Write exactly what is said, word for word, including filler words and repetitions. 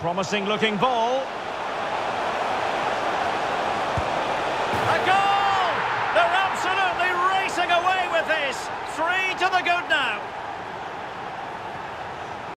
Promising looking ball. A goal! They're absolutely racing away with this. Three to the good now.